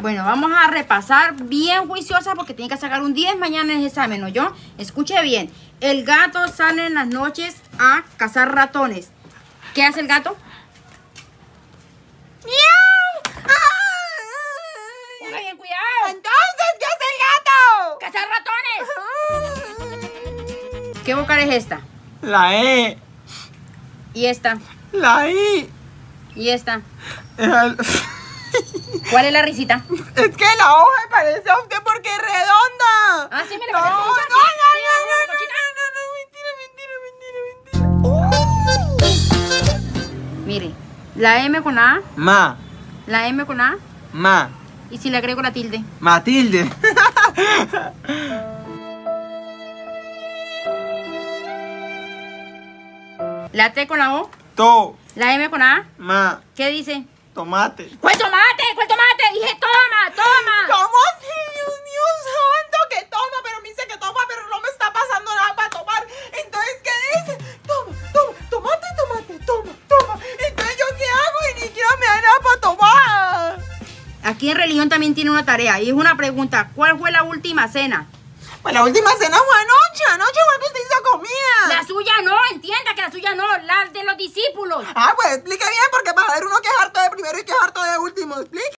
Bueno, vamos a repasar bien juiciosa porque tiene que sacar un 10 mañana en el examen, ¿no? Yo, escuche bien. El gato sale en las noches a cazar ratones. ¿Qué hace el gato? ¡Miau! Ponga bien cuidado. Entonces, ¿qué hace el gato? ¡Cazar ratones! ¿Qué vocal es esta? La E. Y esta. La I. Y esta. El- ¿Cuál es la risita? Es que la hoja me parece a usted porque es redonda. Ah, sí, me No, la no, parece no, mucho. mentira. Mire, la M con A, Ma, la M con A, ma, y si le agrego la tilde. Matilde. La T con la O, To, la M con A, ma, ¿qué dice? tomate. ¡Cuál tomate! ¿Cuál tomate? Dije, toma, toma. ¿Cómo así, Dios mío santo? Que toma, pero me dice que toma, pero no me está pasando nada para tomar. Entonces, ¿qué dice? Toma, toma, tomate, tomate, toma, toma. Entonces, ¿yo qué hago? Y ni siquiera me da nada para tomar. Aquí en religión también tiene una tarea y es una pregunta. ¿Cuál fue la última cena? Pues la última cena fue anoche. Anoche fue que usted hizo comida. La suya no, entienda que la suya no, la de los discípulos. Ah, pues explique bien porque